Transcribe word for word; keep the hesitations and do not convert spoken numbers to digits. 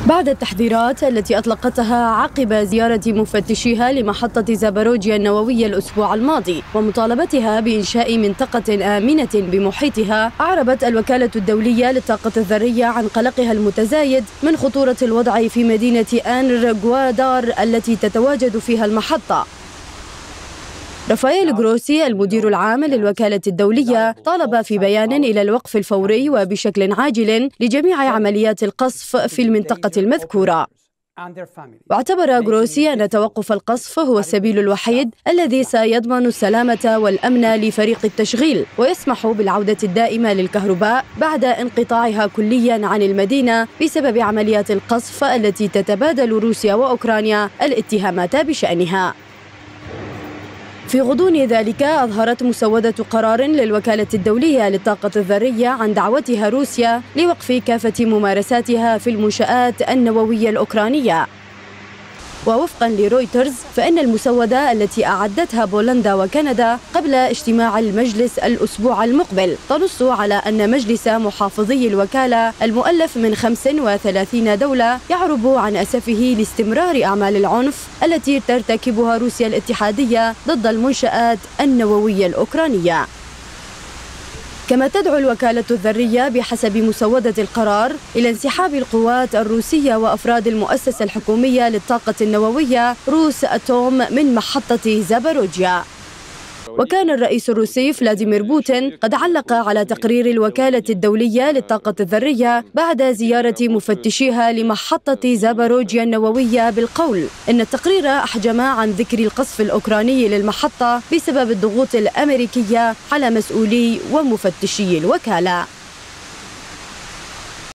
بعد التحذيرات التي أطلقتها عقب زيارة مفتشيها لمحطة زاباروجيا النووية الأسبوع الماضي ومطالبتها بإنشاء منطقة آمنة بمحيطها، أعربت الوكالة الدولية للطاقة الذرية عن قلقها المتزايد من خطورة الوضع في مدينة آنر غوادار التي تتواجد فيها المحطة. رافائيل غروسي المدير العام للوكالة الدولية طالب في بيان إلى الوقف الفوري وبشكل عاجل لجميع عمليات القصف في المنطقة المذكورة. واعتبر غروسي أن توقف القصف هو السبيل الوحيد الذي سيضمن السلامة والأمن لفريق التشغيل ويسمح بالعودة الدائمة للكهرباء بعد انقطاعها كليا عن المدينة بسبب عمليات القصف التي تتبادل روسيا وأوكرانيا الاتهامات بشأنها. في غضون ذلك أظهرت مسودة قرار للوكالة الدولية للطاقة الذرية عن دعوتها روسيا لوقف كافة ممارساتها في المنشآت النووية الأوكرانية. ووفقا لرويترز فإن المسودة التي أعدتها بولندا وكندا قبل اجتماع المجلس الأسبوع المقبل تنص على أن مجلس محافظي الوكالة المؤلف من خمس وثلاثين دولة يعرب عن أسفه لاستمرار أعمال العنف التي ترتكبها روسيا الاتحادية ضد المنشآت النووية الأوكرانية. كما تدعو الوكالة الذرية بحسب مسودة القرار إلى انسحاب القوات الروسية وأفراد المؤسسة الحكومية للطاقة النووية روس أتوم من محطة زاباروجيا. وكان الرئيس الروسي فلاديمير بوتين قد علق على تقرير الوكالة الدولية للطاقة الذرية بعد زيارة مفتشيها لمحطة زاباروجيا النووية بالقول إن التقرير أحجم عن ذكر القصف الأوكراني للمحطة بسبب الضغوط الأمريكية على مسؤولي ومفتشي الوكالة.